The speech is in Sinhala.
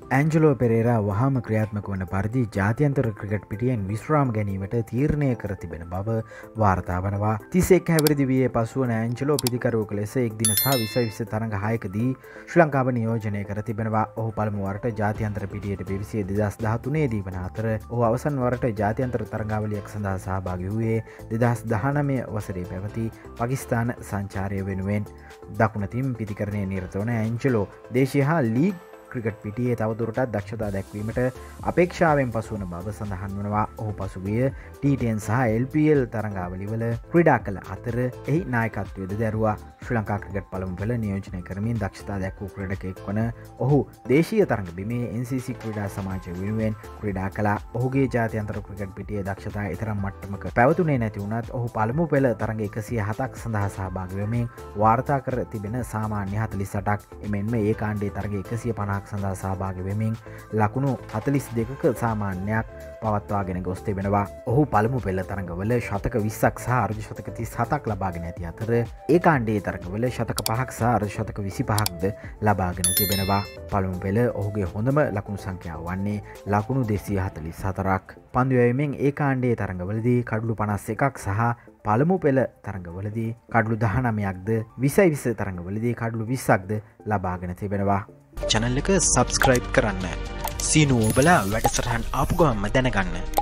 ඇන්ජලෝ පෙරේරා වහම ක්‍රියාත්මක වන පරිදි ජාතියන්තර ක්‍රිකට් පිටියෙන් විශ්‍රාම ගැනීමට තීරණය කර තිබෙන බව වාර්තා වනවා. 31 හැවිරිදි වියේ පසුවන ඇන්ජලෝ පිදිකරුවෙකු ලෙස එක්දින සහ 2020 තරඟ 6කදී ශ්‍රී ලංකාව නියෝජනය කර තිබෙනවා. ඔහු පළමු වරට ජාතියන්තර පිටියට පිවිසියේ 2013 දී වන අතර ඔහු අවසන් වරට ජාතියන්තර තරඟාවලියක් සඳහා සහභාගී වූයේ 2019 වසරේ පැවති පාකිස්තාන සංචාරය වෙනුවෙන්. දකුණතින් පිදිකරණයේ නිරත වන ඇන්ජලෝ දේශීය හා ලීග් ක්‍රිකට් පිටියේ තවදුරටත් දක්ෂතා දැක්වීමට අපේක්ෂාවෙන් පසුවන බව සඳහන් වනවා. ඔහු පසුගිය T10 සහ LPL තරඟාවලිවල ක්‍රීඩා කළ අතර එහි නායකත්වයද දැරුවා. ශ්‍රී ලංකා ක්‍රිකට් පළමු පෙළ නියෝජනය කරමින් දක්ෂතා දැක්වූ ක්‍රීඩකයෙක් වන ඔහු දේශීය තරඟ බිමේ NCC ක්‍රීඩා සමාජය වෙනුවෙන් ක්‍රීඩා කළා. ඔහුගේ ජාත්‍යන්තර ක්‍රිකට් පිටියේ දක්ෂතා ඊතරම් මට්ටමක පැවතුනේ නැති වුණත් ඔහු පළමු පෙළ තරඟ 107ක් සඳහා සහභාගී වෙමින් වාර්තා කර තිබෙන සාමාන්‍ය 48ක් එමෙන්ම ඒ කාණ්ඩයේ තරඟ 150ක් සඳහා සහභාගී වෙමින් ලකුණු 42ක සාමාන්‍යයක් පවත්වාගෙන ගොස් තිබෙනවා. ඔහු පළමු පෙළ තරඟවල ශතක 20ක් සහ අර්ධ ශතක 37ක් ලබාගෙන ඇති අතර ඒ කාණ්ඩයේ තරඟවල ශතක 5ක් සහ අර්ධ ශතක 25ක්ද ලබාගෙන තිබෙනවා. පළමු පෙළ ඔහුගේ හොඳම ලකුණු සංඛ්‍යාව වන්නේ ලකුණු 244ක්. පන්දු යැවීමෙන් ඒ කාණ්ඩයේ තරඟවලදී කඩලු 51ක් සහ පළමු පෙළ තරඟවලදී කඩලු 19ක්ද 20 තරඟවලදී කඩලු 20ක්ද ලබාගෙන තිබෙනවා. channel එක subscribe කරන්න. සීනු ඔබලා වැඩසටහන් ආපු ගමන්ම දැනගන්න.